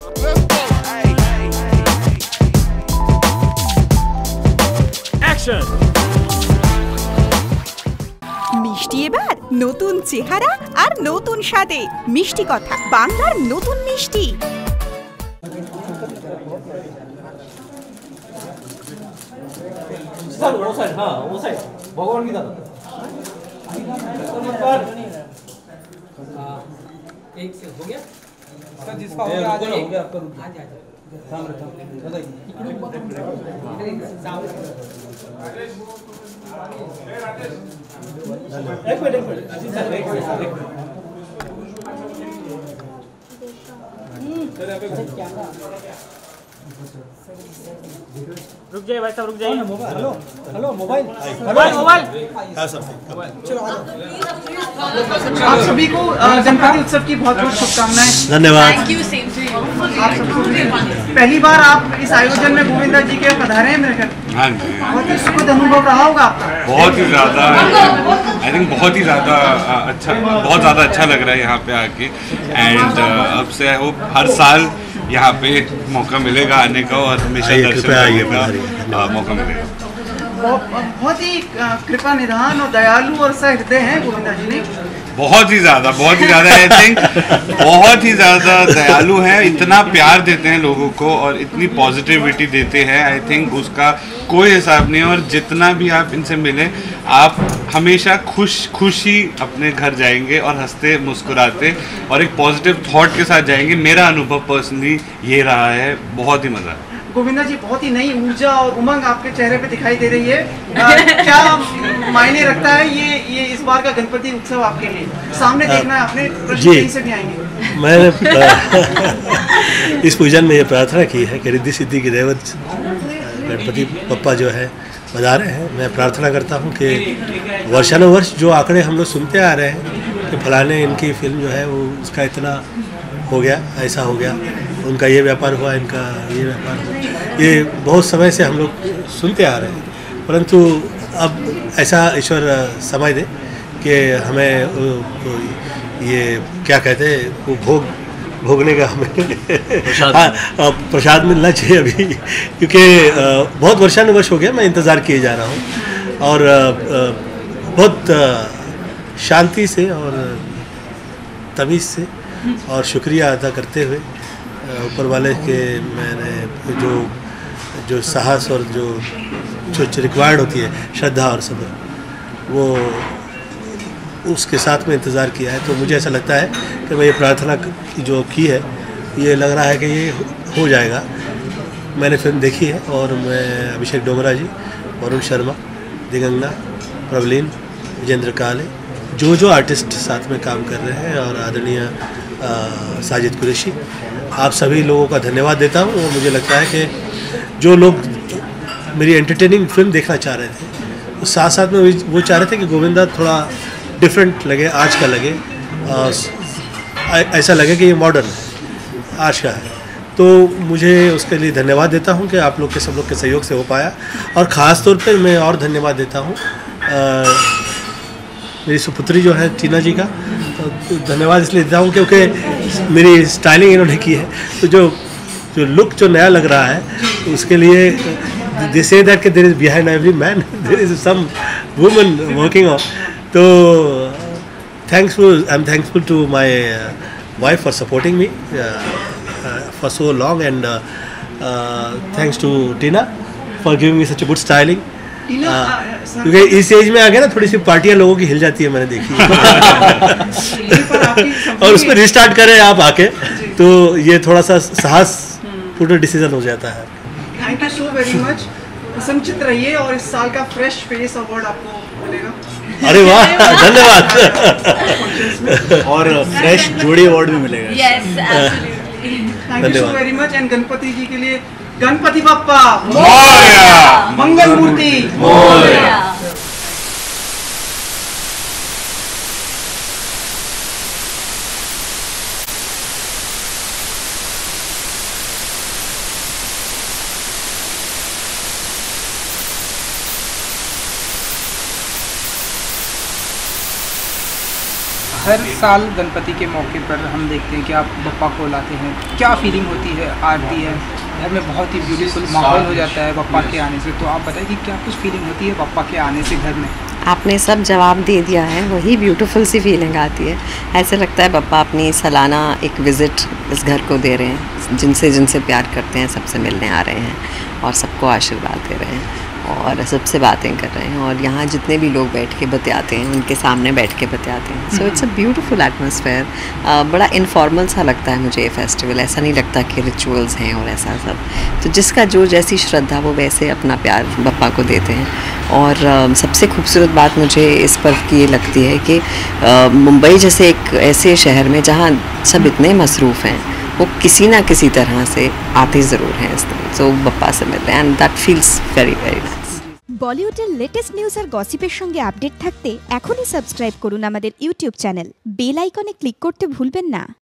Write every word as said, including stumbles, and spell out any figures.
মিষ্টি এবার নতুন চেহারা আর নতুন স্বাদে মিষ্টি কথা বাংলার নতুন মিষ্টি। भगवान की दादा एक से हो गया जिसका हो गया हो गया आपका रुक आ जा सामने सामने एक मिनट एक मिनट एक मिनट सर यहाँ पे कैमरा रुक जाइए भाई साहब रुक जाइए। Hello hello mobile mobile mobile हाँ सर चलो आप सभी को गणपति उत्सव की बहुत बहुत शुभकामनाएं। धन्यवाद। Thank you same to you. आप सबको पहली बार आप इस आयोजन में गोविंदा जी के पधारे हैं मेरे घर। हाँ जी बहुत ही सुखद अनुभव रहा होगा आपका। बहुत ही ज़्यादा आई थिंक बहुत ही ज़्यादा अच्छा बहुत ज़्यादा अच्छा लग रहा है यहाँ पे आके एंड अब से आई होप हर साल यहाँ पे मौका मिलेगा आने का और हमेशा दर्शन करने का मौका मिलेगा। बहुत ही कृपा निधान और दयालु और सहृदय हैं गोविंदा जी ने। बहुत ही ज़्यादा बहुत ही ज़्यादा आई थिंक बहुत ही ज़्यादा दयालु हैं, इतना प्यार देते हैं लोगों को और इतनी पॉजिटिविटी देते हैं। आई थिंक उसका कोई हिसाब नहीं है और जितना भी आप इनसे मिलें आप हमेशा खुश खुशी अपने घर जाएंगे और हंसते मुस्कुराते और एक पॉजिटिव थॉट के साथ जाएंगे। मेरा अनुभव पर्सनली ये रहा है, बहुत ही मज़ा। गोविंदा जी बहुत ही नई ऊर्जा और उमंग आपके चेहरे पे दिखाई दे रही है। आ, क्या मायने रखता है ये ये इस बार का गणपति उत्सव आपके लिए? सामने देखना है आपने, प्रश्न कहीं से भी आएंगे। मैंने इस पूजन में ये प्रार्थना की है कि रिद्धि सिद्धि की देवत गणपति पप्पा जो है पधारे हैं। मैं प्रार्थना करता हूँ कि वर्षानुवर्ष जो आंकड़े हम लोग सुनते आ रहे हैं कि फलाने इनकी फिल्म जो है वो उसका इतना हो गया, ऐसा हो गया, उनका ये व्यापार हुआ, इनका ये व्यापार हुआ, ये बहुत समय से हम लोग सुनते आ रहे हैं। परंतु अब ऐसा ईश्वर समय दे कि हमें ये क्या कहते हैं वो भोग भोगने का हमें हाँ प्रसाद मिलना चाहिए अभी, क्योंकि बहुत वर्षानुवर्ष हो गया मैं इंतज़ार किए जा रहा हूँ और बहुत शांति से और तमीज़ से और शुक्रिया अदा करते हुए ऊपर वाले के मैंने जो जो साहस और जो जो रिक्वायर्ड होती है श्रद्धा और सब्र वो उसके साथ में इंतज़ार किया है। तो मुझे ऐसा लगता है कि मैं ये प्रार्थना जो की है ये लग रहा है कि ये हो जाएगा। मैंने फिल्म देखी है और मैं अभिषेक डोगरा जी, वरुण शर्मा, दिगंगना, प्रवलीन, विजेंद्र काले, जो जो आर्टिस्ट साथ में काम कर रहे हैं और आदरणीय साजिद कुरैशी, आप सभी लोगों का धन्यवाद देता हूँ। और मुझे लगता है कि जो लोग मेरी एंटरटेनिंग फिल्म देखना चाह रहे थे तो साथ साथ में वो चाह रहे थे कि गोविंदा थोड़ा डिफरेंट लगे, आज का लगे, ऐसा लगे कि ये मॉडर्न है, आज का है। तो मुझे उसके लिए धन्यवाद देता हूँ कि आप लोग के सब लोग के सहयोग से हो पाया। और ख़ास तौर पे मैं और धन्यवाद देता हूँ मेरी सुपुत्री जो है टीना जी का, तो धन्यवाद इसलिए देता हूँ क्योंकि मेरी स्टाइलिंग इन्होंने की है। तो जो जो लुक जो नया लग रहा है उसके लिए दे से दैट कि there is behind every man there is some woman working on. तो thankful I'm thankful to my uh, wife for supporting me uh, uh, for so long and uh, uh, thanks to Tina for giving me such a good styling. क्योंकि uh, इस age में आ गया ना थोड़ी सी पार्टियां लोगों की हिल जाती है, मैंने देखी और उसमें रिस्टार्ट करें आप आके तो ये थोड़ा सा साहस पूरा डिसीजन हो जाता है। Thank you so very much. प्रसन्नचित्त रहिए और इस साल का फ्रेश फेस अवार्ड आपको मिलेगा। अरे वाह धन्यवाद और फ्रेश जोड़ी अवार्ड भी मिलेगा। Yes absolutely thank you so very much. And Ganpati ji के लिए गणपति बप्पा मोरया, मंगल मूर्ति मोरया। हर साल गणपति के मौके पर हम देखते हैं कि आप बप्पा को लाते हैं, क्या फीलिंग होती है? आरती है, घर में बहुत ही ब्यूटीफुल माहौल हो जाता है बप्पा के आने से, तो आप बताइए कि क्या कुछ फीलिंग होती है बप्पा के आने से घर में? आपने सब जवाब दे दिया है, वही ब्यूटीफुल सी फीलिंग आती है। ऐसे लगता है बप्पा अपनी सालाना एक विज़िट इस घर को दे रहे हैं, जिनसे जिनसे प्यार करते हैं सबसे मिलने आ रहे हैं और सबको आशीर्वाद दे रहे हैं और सबसे बातें कर रहे हैं, और यहाँ जितने भी लोग बैठ के बतियाते हैं उनके सामने बैठ के बतियाते हैं। So it's a beautiful atmosphere. बड़ा इनफॉर्मल सा लगता है मुझे ये फेस्टिवल, ऐसा नहीं लगता कि रिचुअल्स हैं और ऐसा सब। तो जिसका जो जैसी श्रद्धा वो वैसे अपना प्यार बप्पा को देते हैं। और uh, सबसे खूबसूरत बात मुझे इस पर्व की ये लगती है कि uh, मुंबई जैसे एक ऐसे शहर में जहाँ सब इतने मसरूफ़ हैं, वो किसी ना किसी तरह से आते ज़रूर हैं इस दिन, तो बप्पा से मिलते हैं, and that feels very very nice. বলিউডের লেটেস্ট নিউজ আর গসিপের সঙ্গে আপডেট থাকতে এখনই সাবস্ক্রাইব করুন আমাদের ইউটিউব চ্যানেল। বেল আইকনে ক্লিক করতে ভুলবেন না।